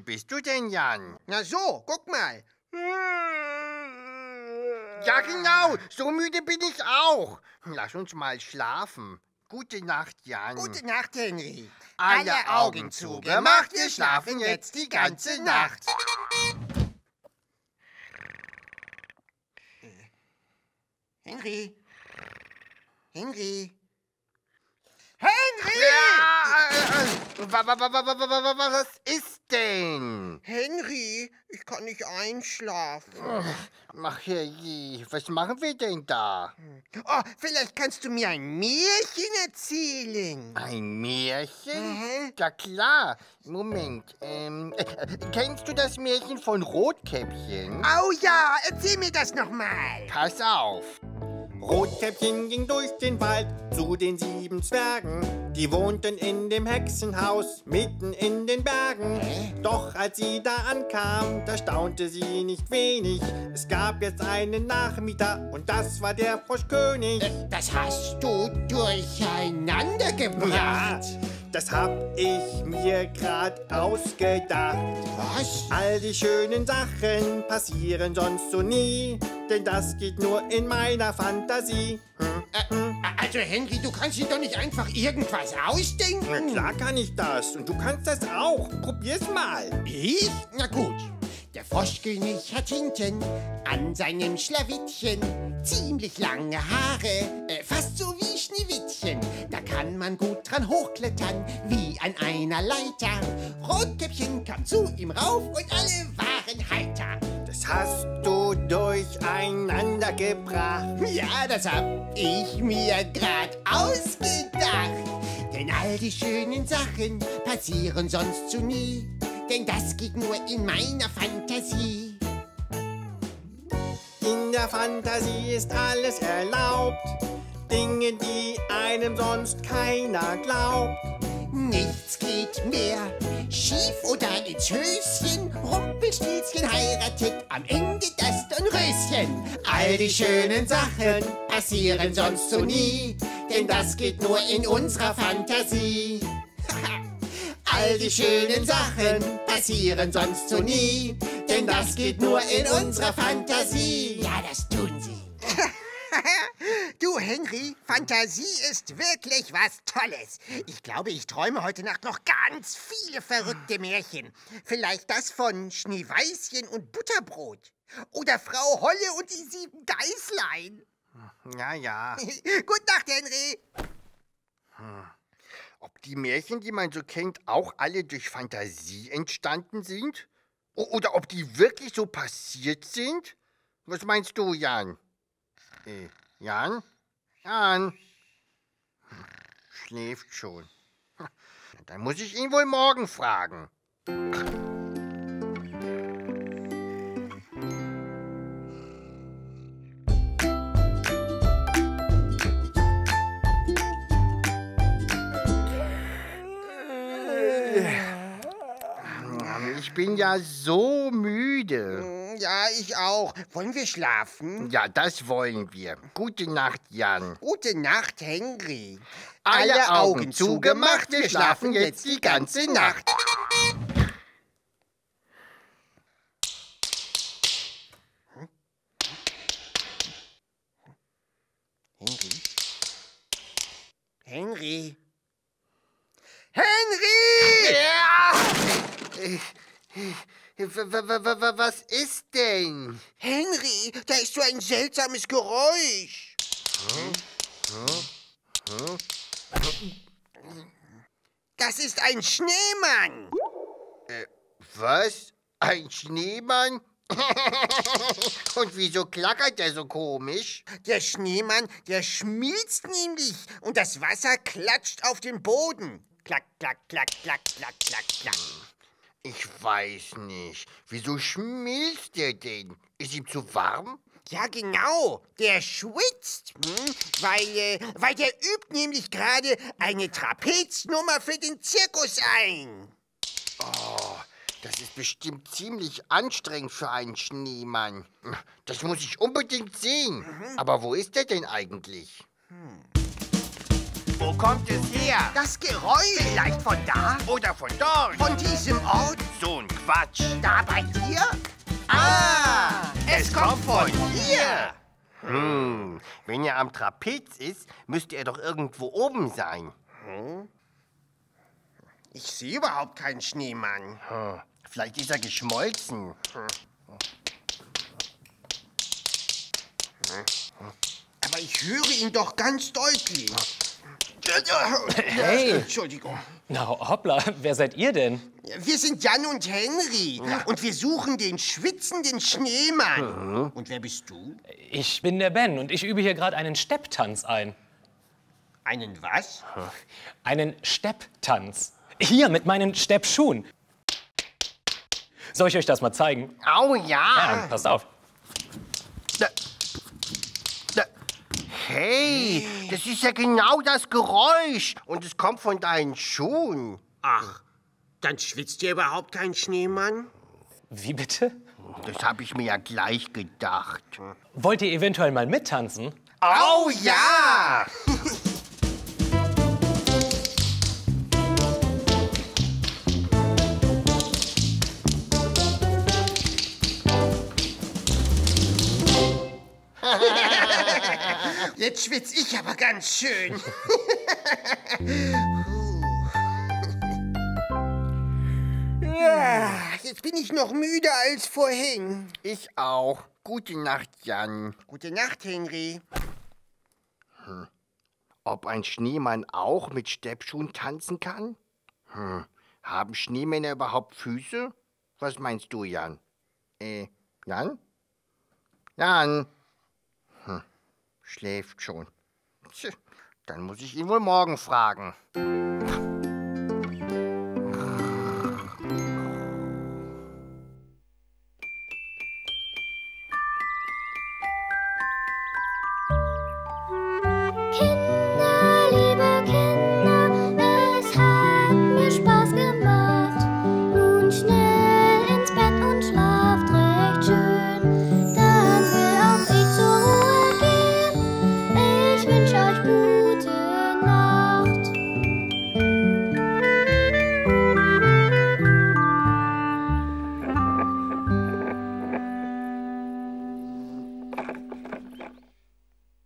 bist du denn, Jan? Na so, guck mal. Ja, genau, so müde bin ich auch. Lass uns mal schlafen. Gute Nacht, Jan. Gute Nacht, Henry. Alle Augen zugemacht, wir schlafen jetzt die ganze Nacht. Henry. Henry. Henry! Was ist denn? Henry, ich kann nicht einschlafen. Ach herrje, was machen wir denn da? Oh, vielleicht kannst du mir ein Märchen erzählen. Ein Märchen? Mhm. Ja klar. Moment. Kennst du das Märchen von Rotkäppchen? Oh ja, erzähl mir das nochmal. Pass auf. Rotkäppchen ging durch den Wald zu den 7 Zwergen. Die wohnten in dem Hexenhaus mitten in den Bergen. Doch als sie da ankam, da staunte sie nicht wenig. Es gab jetzt einen Nachmieter und das war der Froschkönig. Das hast du durcheinander gebracht. Ja, das hab ich mir grad ausgedacht. Was? All die schönen Sachen passieren sonst so nie, denn das geht nur in meiner Fantasie. Also Henry, du kannst dir doch nicht einfach irgendwas ausdenken. Na klar kann ich das und du kannst das auch. Probier's mal. Ich? Na gut. Der Froschkönig hat hinten an seinem Schlawittchen ziemlich lange Haare, fast so wie Schneewittchen. Da kann man gut dran hochklettern, wie an einer Leiter. Rotkäppchen kam zu ihm rauf und alle waren heiter. Das hast du durcheinander gebracht. Ja, das hab ich mir grad ausgedacht. Denn all die schönen Sachen passieren sonst so nie. Denn das geht nur in meiner Fantasie. In der Fantasie ist alles erlaubt. Dinge, die einem sonst keiner glaubt. Nichts geht mehr schief oder ins Höschen. Rumpelstilzchen heiratet am Ende das Dornröschen. All die schönen Sachen passieren sonst so nie. Denn das geht nur in unserer Fantasie. All die schönen Sachen passieren sonst so nie. Denn das geht nur in unserer Fantasie. Ja, das tun sie. Du, Henry, Fantasie ist wirklich was Tolles. Ich glaube, ich träume heute Nacht noch ganz viele verrückte Märchen. Vielleicht das von Schneeweißchen und Butterbrot. Oder Frau Holle und die 7 Geißlein. Ja, ja. Gute Nacht, Henry. Ob die Märchen, die man so kennt, auch alle durch Fantasie entstanden sind? Oder ob die wirklich so passiert sind? Was meinst du, Jan? Jan? Jan? Schläft schon. Dann muss ich ihn wohl morgen fragen. Ich bin ja so müde. Ja, ich auch. Wollen wir schlafen? Ja, das wollen wir. Gute Nacht, Jan. Gute Nacht, Henry. Alle Augen zugemacht, wir schlafen jetzt die ganze Nacht. Henry? Henry! Ja! Was ist denn? Henry, da ist so ein seltsames Geräusch. Das ist ein Schneemann. Was? Ein Schneemann? Und wieso klackert der so komisch? Der Schneemann, der schmilzt nämlich und das Wasser klatscht auf den Boden. Klack, klack, klack, klack, klack, klack, klack. Ich weiß nicht. Wieso schmilzt der denn? Ist ihm zu warm? Ja, genau. Der schwitzt. Weil der übt nämlich gerade eine Trapeznummer für den Zirkus ein. Oh, das ist bestimmt ziemlich anstrengend für einen Schneemann. Das muss ich unbedingt sehen. Aber wo ist der denn eigentlich? Wo kommt es her? Das Geräusch. Vielleicht von da? Oder von dort? Von diesem Ort? so ein Quatsch. Da bei dir? Ah, es kommt von hier. Wenn er am Trapez ist, müsste er doch irgendwo oben sein. Ich sehe überhaupt keinen Schneemann. Vielleicht ist er geschmolzen. Aber ich höre ihn doch ganz deutlich. Hey. Entschuldigung. Na, hoppla, wer seid ihr denn? Wir sind Jan und Henry und wir suchen den schwitzenden Schneemann. Und wer bist du? Ich bin der Ben und ich übe hier gerade einen Stepptanz ein. Einen was? Einen Stepptanz. Hier mit meinen Steppschuhen. Soll ich euch das mal zeigen? Au ja. Ja, passt auf. Hey, das ist ja genau das Geräusch. Und es kommt von deinen Schuhen. Ach, dann schwitzt hier überhaupt kein Schneemann? Wie bitte? Das habe ich mir ja gleich gedacht. Wollt ihr eventuell mal mittanzen? Au ja! Jetzt schwitze ich aber ganz schön. Ja, jetzt bin ich noch müder als vorhin. Ich auch. Gute Nacht, Jan. Gute Nacht, Henry. Ob ein Schneemann auch mit Steppschuhen tanzen kann? Haben Schneemänner überhaupt Füße? Was meinst du, Jan? Jan? Jan? Schläft schon. Tja, dann muss ich ihn wohl morgen fragen.